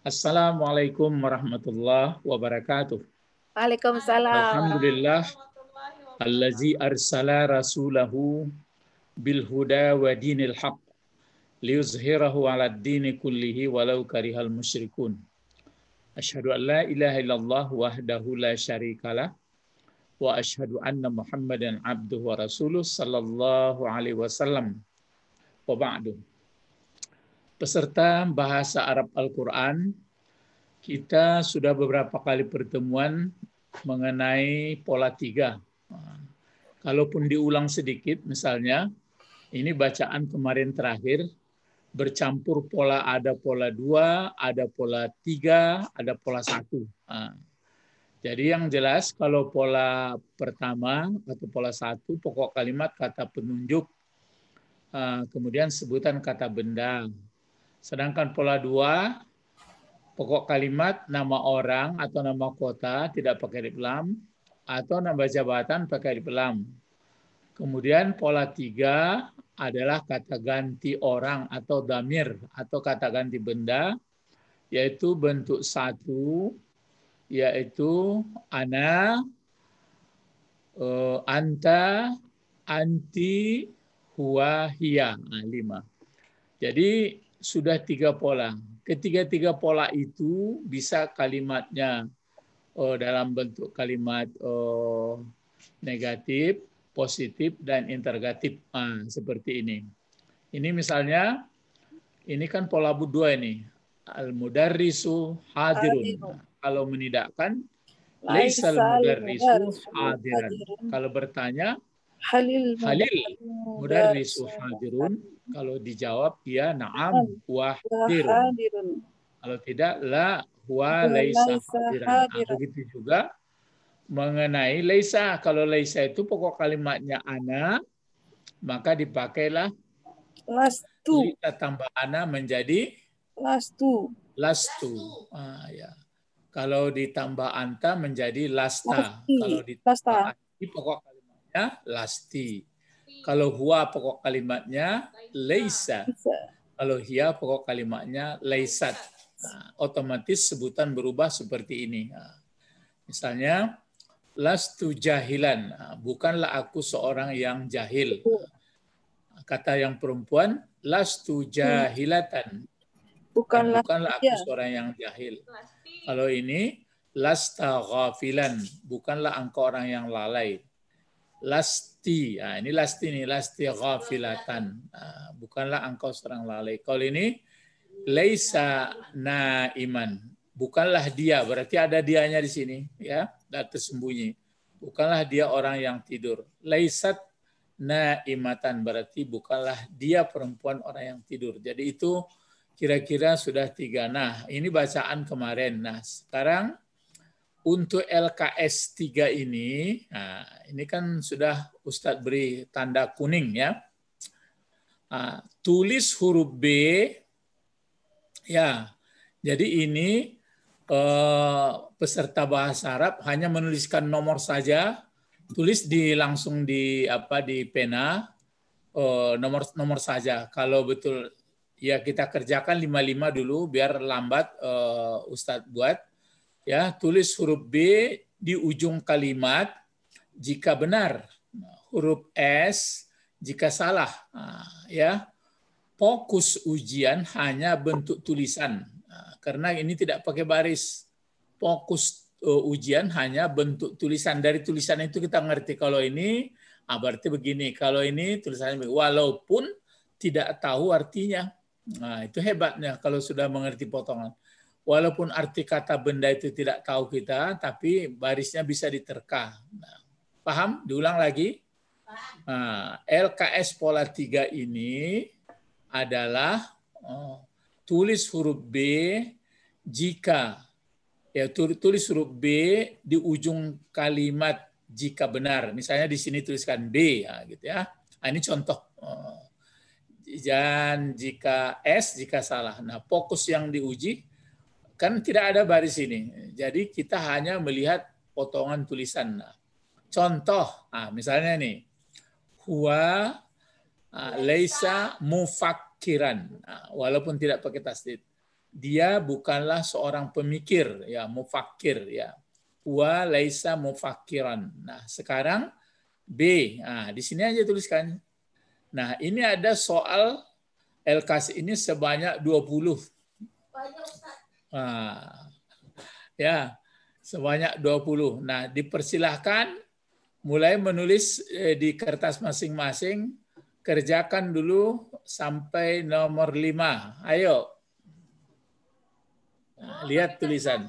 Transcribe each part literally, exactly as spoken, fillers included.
Assalamualaikum warahmatullahi wabarakatuh. Waalaikumsalam. Alhamdulillah allazi arsala rasulahu bil huda wa dinil haq liyuzhirahu 'alad dini kullihi walau karihal musyrikun. Asyhadu an la ilaha illallah wahdahu la syarikalah wa asyhadu anna Muhammadan abduhu wa rasuluh sallallahu alaihi wasallam. Wa ba'du. Peserta bahasa Arab Al-Quran, kita sudah beberapa kali pertemuan mengenai pola tiga. Kalaupun diulang sedikit, misalnya, ini bacaan kemarin terakhir, bercampur pola, ada pola dua, ada pola tiga, ada pola satu. Nah, jadi yang jelas kalau pola pertama atau pola satu, pokok kalimat kata penunjuk, kemudian sebutan kata benda. Sedangkan pola dua, pokok kalimat nama orang atau nama kota tidak pakai alif lam, atau nama jabatan pakai alif lam. Kemudian pola tiga adalah kata ganti orang atau damir atau kata ganti benda, yaitu bentuk satu, yaitu ana, anta, anti, huwa, hiya. Nah, lima. Jadi sudah tiga pola. Ketiga-tiga pola itu bisa kalimatnya oh, dalam bentuk kalimat oh, negatif, positif, dan interrogatif. Nah, seperti ini. Ini misalnya, ini kan pola dua ini. Al-mudarrisu hadirun. Nah, kalau menidakkan, laisal mudarrisu hadiran. Kalau bertanya, Halil mudarrisu hadirun. Kalau dijawab dia na'am wa hadirun. Kalau tidak la huwa laisa hadiran. Nah, begitu juga mengenai laisa. Kalau laisa itu pokok kalimatnya ana, maka dipakailah lastu. Kita tambah ana menjadi lastu. Lastu. Ah, ya. Kalau ditambah anta menjadi lasta. Lasti. Kalau ditambah anti pokok kalimatnya lasti. Kalau huwa pokok kalimatnya laisa. Kalau hiya pokok kalimatnya laisat. Nah, otomatis sebutan berubah seperti ini. Nah, misalnya, lastu jahilan. Nah, bukanlah aku seorang yang jahil. Nah, kata yang perempuan, lastu jahilatan. Bukanlah, bukanlah aku seorang yang jahil. Kalau ini, lasta ghafilan. Bukanlah engkau orang yang lalai. Lasti, nah, ini lasti nih, lasti ghafilatan. Nah, bukanlah engkau seorang lalai. Kalau ini, laisa naiman. Bukanlah dia, berarti ada dianya di sini, ya, dan tersembunyi. Bukanlah dia orang yang tidur. Laisat naimatan, berarti bukanlah dia perempuan orang yang tidur. Jadi itu kira-kira sudah tiga. Nah, ini bacaan kemarin. Nah, sekarang untuk L K S tiga ini, nah, ini kan sudah Ustadz beri tanda kuning ya. Nah, tulis huruf B, ya. Jadi ini eh, peserta bahasa Arab hanya menuliskan nomor saja, tulis di langsung di apa di pena eh, nomor nomor saja. Kalau betul ya kita kerjakan lima puluh lima dulu biar lambat eh, Ustadz buat. Ya, tulis huruf B di ujung kalimat jika benar, huruf S jika salah. Nah, ya, fokus ujian hanya bentuk tulisan, nah, karena ini tidak pakai baris. Fokus uh, ujian hanya bentuk tulisan. Dari tulisan itu kita ngerti kalau ini, ah, berarti begini. Kalau ini tulisannya begini. Walaupun tidak tahu artinya. Nah, itu hebatnya kalau sudah mengerti potongan. Walaupun arti kata benda itu tidak tahu kita, tapi barisnya bisa diterka. Nah, paham? Diulang lagi. Nah, L K S pola tiga ini adalah oh, tulis huruf B jika, ya tulis huruf B di ujung kalimat jika benar. Misalnya di sini tuliskan B, ya, gitu ya. Nah, ini contoh. Oh, dan jika S jika salah. Nah, fokus yang diuji kan tidak ada baris ini. Jadi kita hanya melihat potongan tulisan. Nah, contoh, nah, misalnya nih, huwa uh, laisa mufakkiran. Nah, walaupun tidak pakai tasdid. dia bukanlah seorang pemikir, ya, mufakir, ya. Huwa laisa mufakiran. Nah, sekarang B. Nah, di sini aja tuliskan. Nah, ini ada soal L K S ini sebanyak dua puluh. Nah, ya, sebanyak dua puluh. Nah, dipersilahkan mulai menulis di kertas masing-masing, kerjakan dulu sampai nomor lima. Ayo. Nah, lihat tulisan.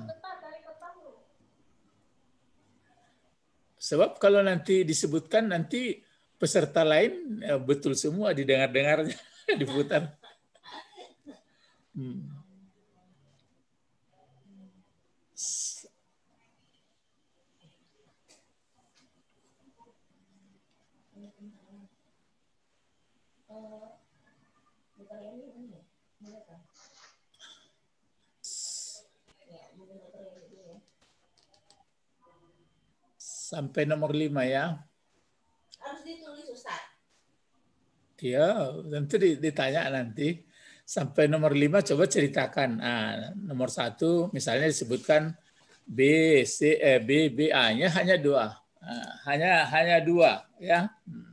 Sebab kalau nanti disebutkan, nanti peserta lain ya, betul semua didengar-dengarnya, diputar. Hmm. Sampai nomor lima ya. Harus ditulis Ustaz. Ya, nanti ditanya nanti. Sampai nomor lima coba ceritakan. Nah, nomor satu misalnya disebutkan B, C, eh, B, B, A-nya hanya dua. Nah, hanya hanya dua ya.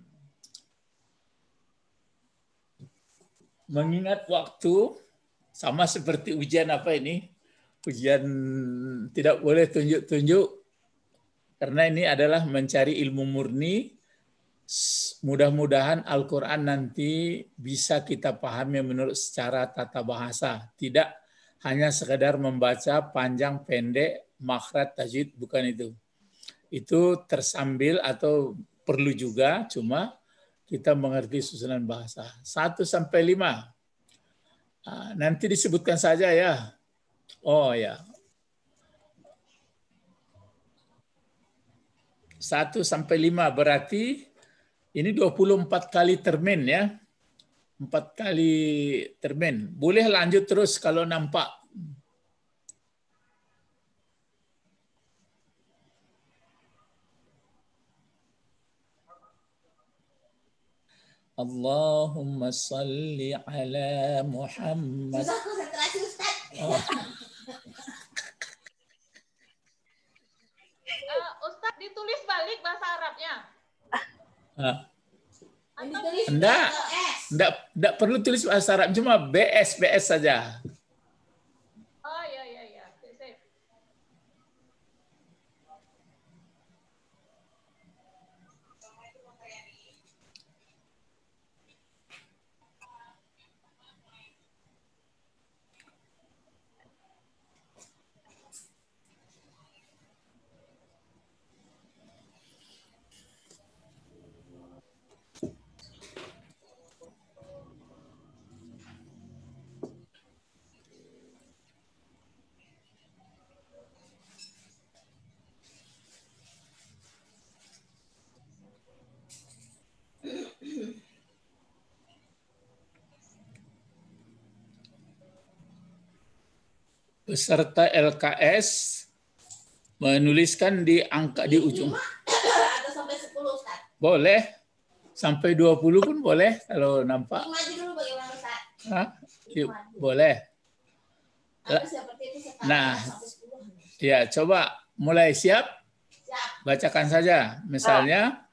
Mengingat waktu sama seperti ujian apa ini? Ujian tidak boleh tunjuk-tunjuk karena ini adalah mencari ilmu murni. Mudah-mudahan Al-Quran nanti bisa kita pahami menurut secara tata bahasa. Tidak hanya sekedar membaca panjang pendek, makhraj, tajwid, bukan itu. Itu tersambil atau perlu juga, cuma kita mengerti susunan bahasa. Satu sampai lima. Nanti disebutkan saja ya. Oh ya. Satu sampai lima berarti ini dua puluh empat kali termin ya. Empat kali termin. Boleh lanjut terus kalau nampak. Allahumma salli ala Muhammad. Susah konsentrasi Ustaz. Oh. Uh, Ustaz ditulis balik bahasa Arabnya. Ah. Ditulis Enggak, B atau S. enggak, enggak perlu tulis bahasa Arab, cuma B S, B S saja. Oh ya ya ya. Sip. Peserta L K S menuliskan di angka di ujung. Atau sampai sepuluh Ustaz. Boleh. Sampai dua puluh pun boleh kalau nampak. Maju dulu bagaimana Ustaz? Hah? Yuk, boleh. Atau seperti itu sekarang Nah, sampai sepuluh. ya coba mulai siap. Siap. Bacakan saja. Misalnya,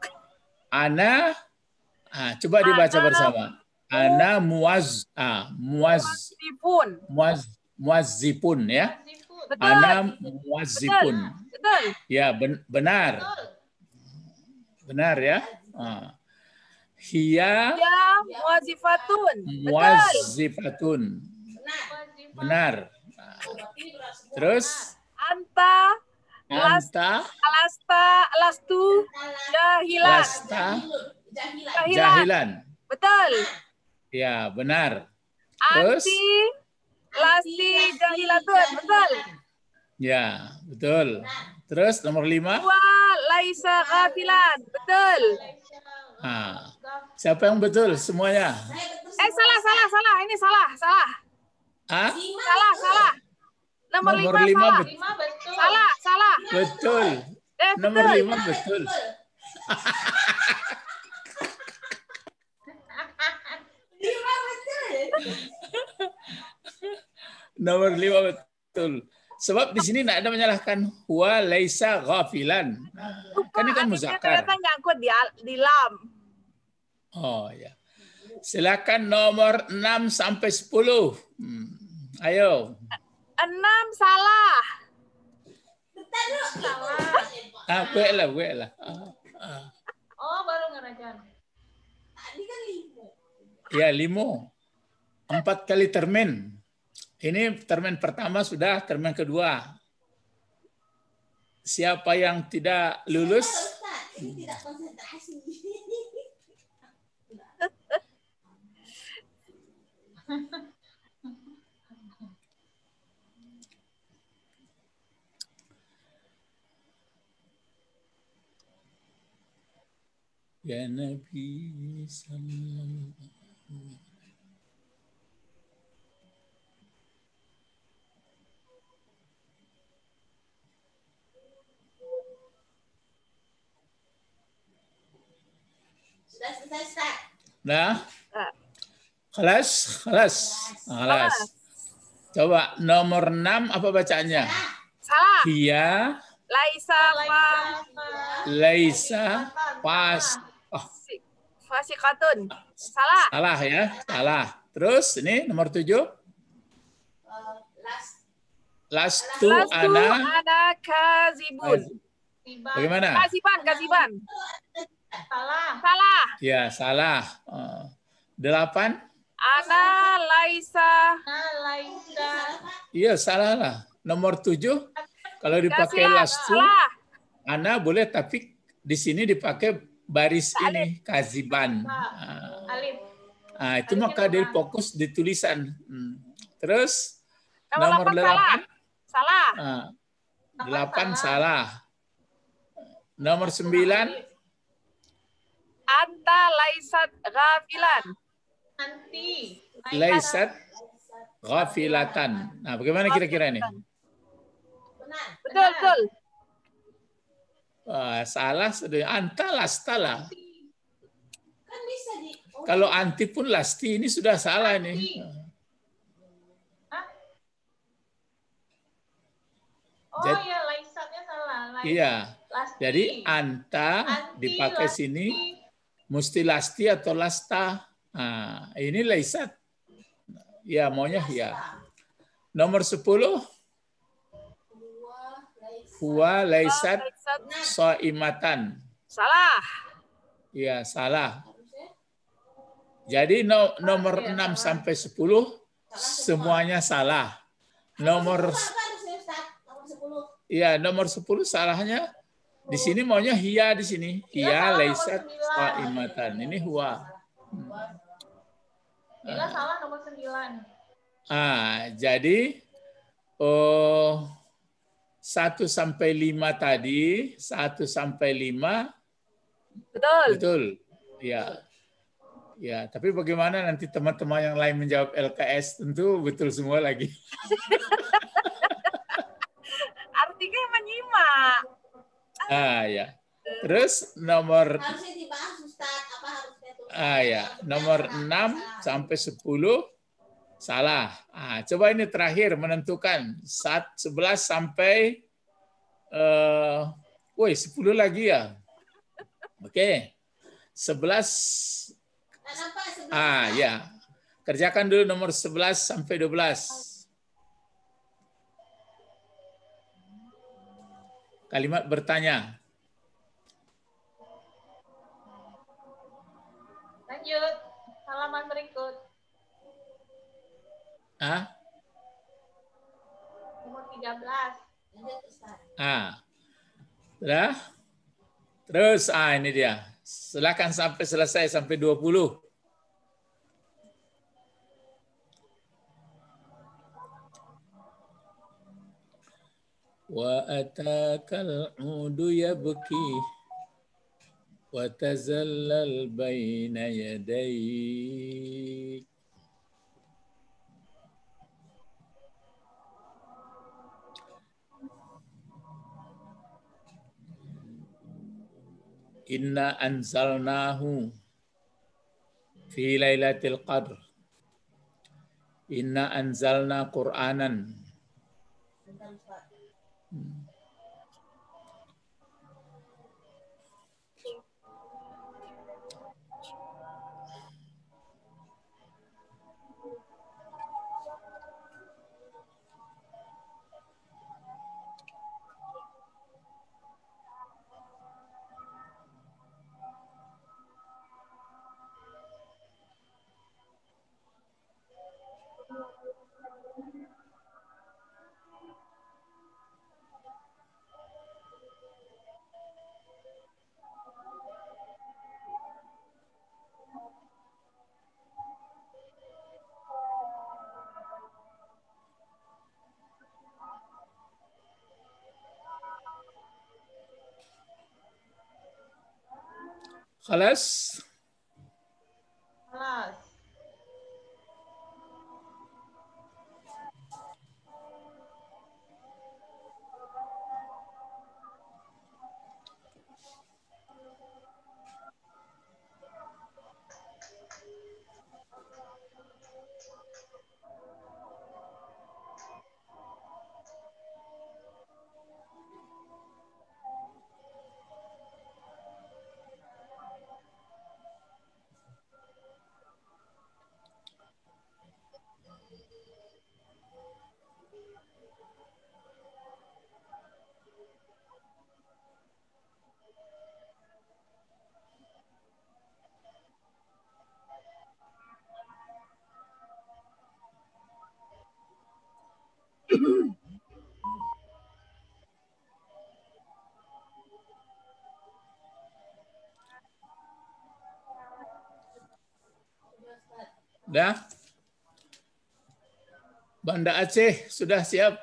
Ana, ah, coba dibaca Ana bersama. Ana muaz, ah, muaz, Muazzifun. muaz, muazzipun ya. Siput. Betul. Ana muazzipun. Betul. Ya, ben- benar. Betul. Benar ya. Ah. Hiya Ya, muazifatun. Betul. muazzifatun. Benar. Wazifah. Benar. Tapi berat semua. Terus Anta, anta alasta, alastu, jahilan. lasta Jahilan. Jahilan. jahilan. Betul. Ya, benar. Terus? Anti, lasti, jahilatun. Betul. Ya, betul. Terus nomor lima. Wa laisa ghafilan. Betul. Ah, siapa yang betul semuanya? Saya betul Eh, salah, salah, salah. Ini salah, salah. Ah, Lima. Salah, salah. Nomor, Nomor lima, lima salah. betul. Lima betul. Salah, salah. Betul. Eh, Nomor betul. lima betul. Lima betul. Nomor lima betul. Sebab di sini tidak ada menyalahkan huwa laisa ghafilan. Kan ini kan Alifnya muzakkar. ternyata nyangkut di, al- di lam. Oh ya. Silakan nomor enam sampai sepuluh. Hmm. Ayo. Enam salah. Salah. Ah, gue lah, gue lah. Ah, ah. Oh, baru ngerajan. Tadi kan lima. Ya, limo. Empat kali termin. Ini termin pertama sudah, termin kedua. Siapa yang tidak lulus? Ustaz, ini tidak konsentrasi. Ya Nabi sallallahu Sudah selesai, Ustaz. Nah, Ah, kelas, kelas, kelas. Coba nomor enam apa bacaannya? Salah. Hiya, Laisa fa laisa, pas. Oh, fasikatun. Salah. salah ya, salah. Terus ini nomor tujuh. Uh, last Lastu Lastu ana. ana kazibun. Tiba. Bagaimana? Kasiban, kasiban. Salah. Salah. Ya, salah. Oh. Delapan. Ana laisa Nah, Laisa. Iya, salah lah. Nomor tujuh. Kalau dipakai kasiban. lastu, Salah. ana boleh, tapi di sini dipakai baris ini, kaziban. Ah. Alif. Ah, itu Alifnya maka dia kurang. fokus di tulisan. Hmm. Terus Nomor nomor delapan delapan, Salah. ah, delapan salah. Nomor sembilan, Anta laisat ghafilan. Nanti. laisat ghafilatan. Nah, bagaimana kira-kira ini? benar. Betul, betul. Wah, salah sudah. Anta lastalah. Kan bisa di oh, Kalau anti pun lasti, ini sudah salah ini. Hah? Oh Jadi- ya, Laisatnya salah. Lais- Iya. Lasti. Jadi anta Anti, dipakai lasti. sini mesti lasti atau lasta. Nah, ini laisat. Ya, maunya ya. Nomor sepuluh, dua, lais. huwa laisat Laisat. shaimatan. Salah. Ya, salah. Harusnya Jadi no- nomor iya, enam salah. sampai sepuluh semuanya salah. Nomor apa harusnya, Ustaz? Nomor sepuluh. ya, nomor sepuluh salahnya di sini maunya hiya di sini. Iya, Hiya salah, laisat nomor sembilan. shaimatan. Ini huwa. Bila salah nomor sembilan. Ah, jadi oh, satu sampai lima tadi, satu sampai lima Betul. betul. Ya. Ya, tapi bagaimana nanti teman-teman yang lain menjawab L K S, tentu betul semua lagi. Artinya menyimak. Ah, ya. Terus nomor Harusnya dibahas, Ustaz. Apa harusnya tuh? ah ya, nomor enam sampai sepuluh salah. Ah, coba ini terakhir menentukan saat sebelas sampai eh woi, sepuluh lagi ya. Oke. sebelas Nah, nampak sebelah ah ya. Kerjakan dulu nomor sebelas sampai dua belas. Kalimat bertanya. Lanjut. Halaman berikut. Ah, Nomor tiga belas. Lanjut, Ustaz. ah. Sudah? Terus ah ini dia. Silakan sampai selesai sampai dua puluh. Wa atakal udu yabki wa tazallal baina yadayk. Inna anzalnahu fi lailatul qadr. Inna anzalna Qur'anan. Bentar, Ustaz. Khalas? Kelas. Dah? Banda Aceh sudah siap?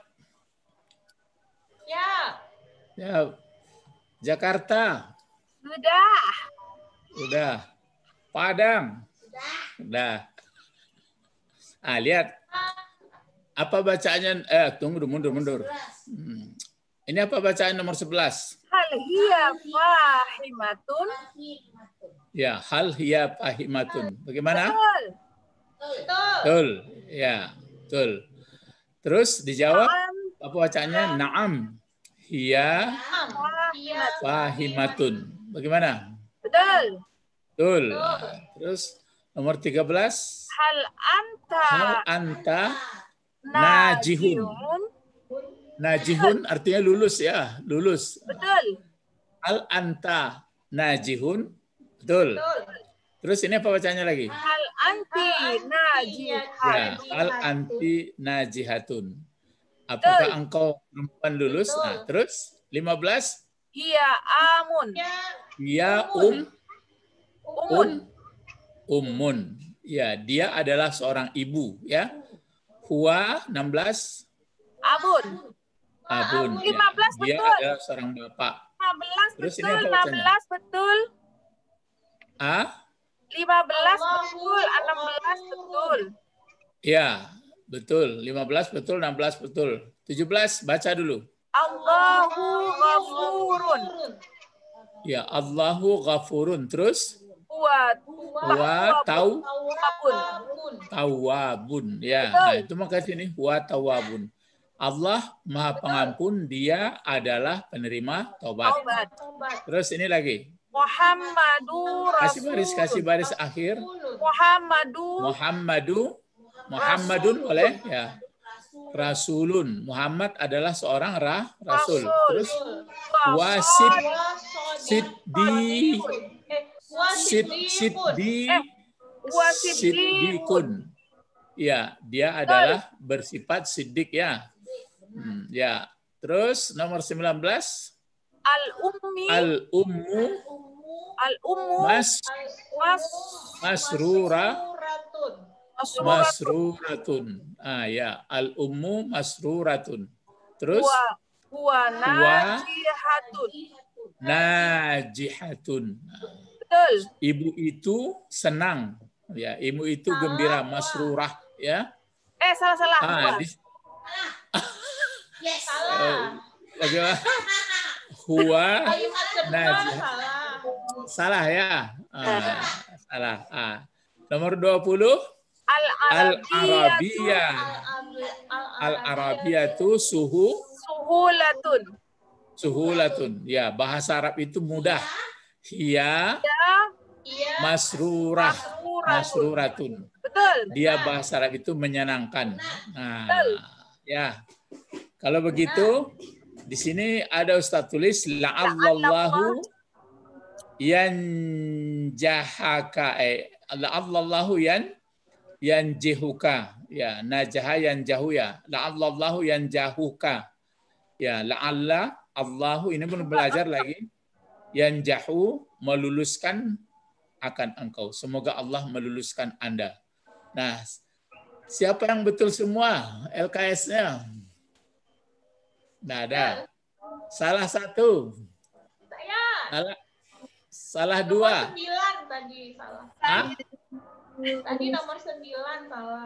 Ya. Siap. Jakarta? Sudah. Sudah. Padang? Sudah. Ah, lihat. Apa bacaannya? Eh, tunggu dulu, mundur, mundur. Hmm. Ini apa bacaan nomor sebelas? Hal hiya fahimatun. Ya, hal hiya fahimatun. Bagaimana? Betul. Betul. Betul. Ya, betul. Terus dijawab Naam. apa bacaannya? Naam. Hiya Naam. Iya. fahimatun. Bagaimana? Betul. Betul. Nah, terus nomor tiga belas. Hal anta Hal anta najihun. najihun. Najihun artinya lulus ya, lulus. Betul. Hal anta najihun. Betul. Betul. Terus ini apa bacanya lagi? Hal anti najihat. Ya, hal anti najihatun. Apakah Betul. engkau perempuan lulus? Betul. Nah, terus lima belas. Hiya amun. Ya. Ya um Umun. um ummun. Ya, dia adalah seorang ibu ya. Huwa enam belas. Abun. Abun. Ya. lima belas Dia betul. adalah seorang bapak. lima belas Terus ini betul. apa enam bacanya? belas betul. Ah? lima belas betul. enam belas betul. Ya, betul. lima belas betul, enam belas betul. tujuh belas baca dulu. Allahu ghafurun. Ya, Allahu ghafurun. Terus Wa wa tau tawabun. tawabun. Ya, Betul. nah itu maka sini wa tawabun. Allah Maha Pengampun, dia adalah penerima tobat. Taubat. Terus ini lagi. Muhammadu Kasih baris, kasih Rasul. baris akhir. Muhammadu Muhammadu, Muhammadun boleh ya. Rasulun. Muhammad adalah seorang rah, rasul. Rasul. Terus wa wasid Siddi. siddi sid siddi Eh, wa siddiqun. siddiqun. Ya, dia adalah bersifat siddiq ya. Hmm, ya. Terus nomor sembilan belas. Al-ummi. Al-ummu Al-ummu. mas Was. masrura Masrurat. masruratun. Ah ya, al-ummu masruratun. Terus Wa. Wa najihatun. najihatun. Betul. Ibu itu senang. Ya, ibu itu gembira, masrurah ya. Eh, salah-salah. Ah, Wa. di, Yes. Salah. bagaimana? Huwa Kalimat kedua najih. salah. Salah ya. Ah, salah. Ah. Nomor dua puluh. Al-Arabiyah. Al-Arabiyah itu suhu Suhulatun. suhulatun. Ya, bahasa Arab itu mudah. Hiya Ya, masrurah. masruratun. Masruratun. Betul. Dia bahasa Arab itu menyenangkan. Nah, ya. Kalau begitu, di sini ada Ustaz tulis la'allallahu yanjahaka eh la'allallahu yan yanjihuka. Ya, najaha yanjahu ya. La'allallahu yanjahuka. Ya, la'alla Allahu ini pun belajar lagi. Yanjahu meluluskan akan engkau. Semoga Allah meluluskan Anda. Nah, siapa yang betul semua L K S-nya? Nggak ada. Salah satu. Saya. Salah, salah Nomor dua. sembilan tadi salah. Hah? Tadi nomor sembilan salah.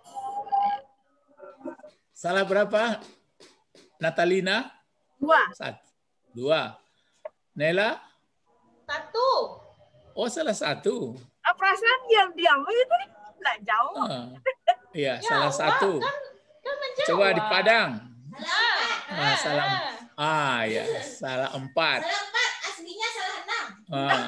Salah berapa? Natalina? Dua. Satu. Dua. Nela? Satu. Oh, salah satu. Ah, perasaan diam-diam itu nggak jauh. Ah, iya, Ya, salah Wak, satu. Kan, kan menjawab. Coba di Padang. Nah, Ah, salah. nah. Ah, ya, salah empat. Salah empat, aslinya salah enam. Ah.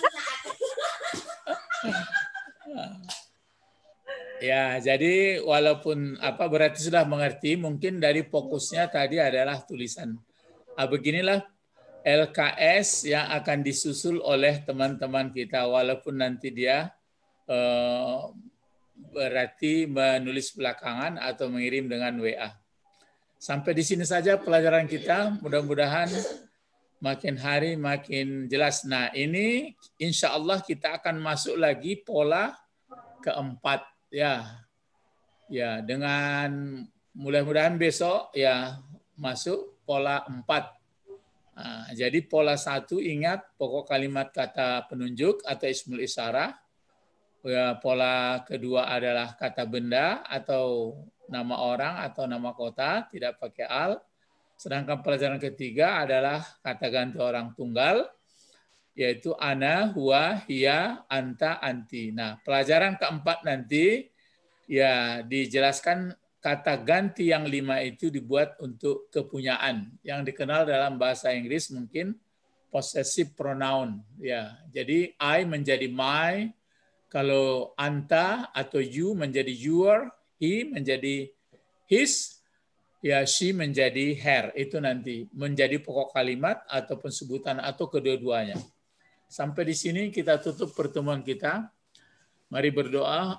Ya, jadi walaupun apa berarti sudah mengerti, mungkin dari fokusnya tadi adalah tulisan. Ah, beginilah L K S yang akan disusul oleh teman-teman kita, walaupun nanti dia eh, berarti menulis belakangan atau mengirim dengan W A. Sampai di sini saja pelajaran kita, mudah-mudahan makin hari makin jelas. Nah, ini insya Allah kita akan masuk lagi pola keempat. Ya, ya dengan mudah-mudahan besok ya masuk pola empat. Nah, jadi pola satu ingat pokok kalimat kata penunjuk atau ismul isyarah. Ya, pola kedua adalah kata benda atau nama orang atau nama kota tidak pakai al. Sedangkan pelajaran ketiga adalah kata ganti orang tunggal, yaitu ana, huwa, hiya, anta, anti. Nah, pelajaran keempat nanti ya dijelaskan kata ganti yang lima itu dibuat untuk kepunyaan yang dikenal dalam bahasa Inggris mungkin possessive pronoun. Ya, jadi I menjadi my, kalau anta atau you menjadi your, he menjadi his, ya she menjadi her. Itu nanti menjadi pokok kalimat ataupun sebutan atau kedua-duanya. Sampai di sini kita tutup pertemuan kita. Mari berdoa.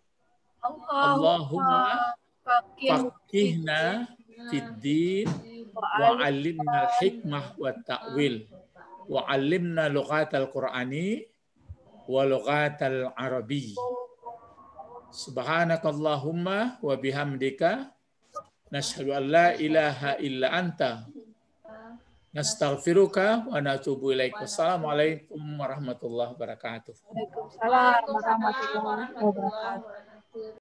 Allahumma faqihna fid-din wa 'allimna al-hikmah wa ta'wil wa 'allimna lughatal qur'ani wa lughatal arabi. Subhanakallahumma wa bihamdika nashhadu an la ilaha illa anta nastaghfiruka wa natubu ilaik. Wassalamualaikum warahmatullahi wabarakatuh. Waalaikumsalam warahmatullahi wabarakatuh.